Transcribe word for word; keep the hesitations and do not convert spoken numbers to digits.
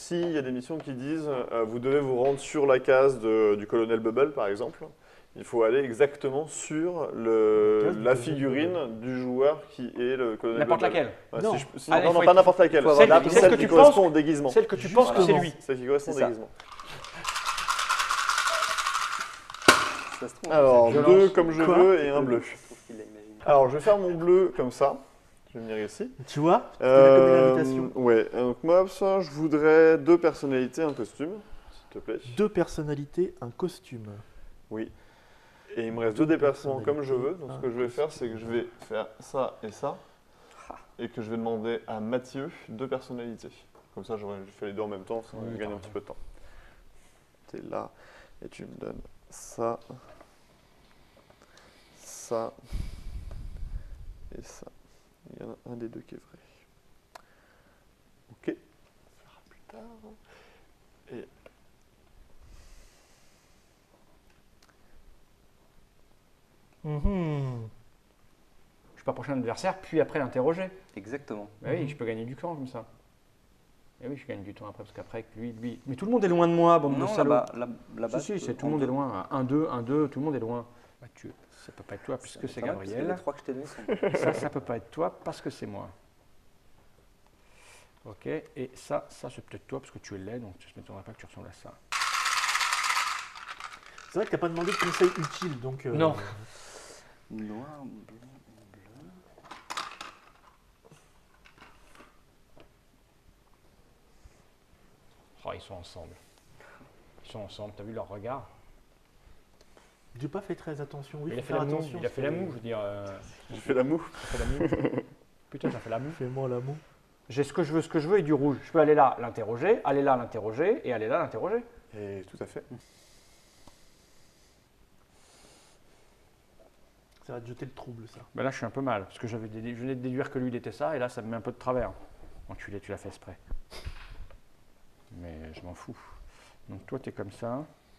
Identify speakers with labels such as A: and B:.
A: s'il y a des missions qui disent euh, vous devez vous rendre sur la case de- du colonel Bubble, par exemple, il faut aller exactement sur le,
B: La case du
A: la
B: colonel
A: figurine du joueur qui est le colonel
C: N'importe
A: Bubble.
C: laquelle.
A: Ouais,
B: Non.
A: si je- si-
C: Ah, il
A: non,
C: faut
A: non,
C: être-
A: pas n'importe laquelle.
D: faut avoir
C: Celle,
D: de la
C: celle
A: Celle
C: que
A: qui
C: tu
A: correspond
C: penses,
A: au déguisement.
C: celle que tu penses que c'est lui.
A: Celle qui correspond au
D: C'est ça.
A: déguisement.
D: Ça se trouve,
A: Alors,
C: Violence.
A: deux comme je
B: Quoi
A: veux et un bleu.
D: je trouve qu'il l'a imaginé.
A: Alors, je vais faire mon bleu comme ça. Je vais venir ici.
B: Tu vois, je te mets comme une
A: Euh,
B: invitation.
A: ouais, donc moi, ça, je voudrais deux personnalités, un costume, s'il te plaît.
B: Deux personnalités, un costume.
A: Oui. Et il me reste deux
B: Deux
A: déplacements comme je veux.
B: personnalités,
A: Donc, ce
B: un
A: que je vais faire, c'est que je vais faire ça et ça.
D: Ah.
A: Et que je vais demander à Mathieu deux personnalités. Comme ça, j'aurais fait les deux en même temps, ça
C: Oui,
A: gagne
C: t'as
A: un petit peu de temps. Tu es là, et tu me donnes ça, ça, et ça. Il y en a un des deux qui est vrai. Ok. On verra plus tard. Et
B: Mhm.
C: Je peux approcher un adversaire, puis après l'interroger.
D: Exactement.
C: Bah oui, je peux gagner du temps comme ça. Et oui, je gagne du temps après, parce qu'après, lui, lui. Mais tout le monde est loin de moi, bande de
D: Non,
C: salauds.
D: là-bas, là- là-bas.
C: Si, si,
D: tu
C: c'est
D: peux
C: tout le monde est
D: prendre
C: loin. un deux, un deux, tout le monde est loin. Bah, tu, ça peut pas être toi,
D: deux.
C: puisque c'est
D: pas mal, parce que
C: Gabriel.
D: Les trois que je t'ai donnés sont.
C: Ça, ça peut pas être toi, parce que c'est moi. Ok, et ça, ça c'est peut-être toi, parce que tu es laid, donc je ne m'étonnerais pas que tu ressembles à ça.
B: C'est vrai que t'as pas demandé de conseils utiles, donc. euh,
C: Non.
D: Noir, blanc, bleu.
C: Oh, ils sont ensemble. Ils sont ensemble, t'as vu leur regard?
B: J'ai pas fait très attention. Oui,
C: Il a
B: faut
C: fait
B: faire
C: la moue,
B: attention.
C: il a fait la moue, je veux dire. euh,
A: j'ai fait la moue.
C: il a fait la moue. Putain, ça fait la moue.
B: Fais-moi la moue.
C: J'ai ce que je veux, ce que je veux et du rouge. Je peux aller là, l'interroger, aller là, l'interroger, et aller là, l'interroger.
A: Et tout à fait.
B: Ça va te jeter le trouble, ça.
C: Ben là, je suis un peu mal, parce que j'avais dédu- je venais de déduire que lui, il était ça, et là, ça me met un peu de travers. Enculé, tu l'as fait exprès. Mais je m'en fous. Donc toi, tu es comme ça.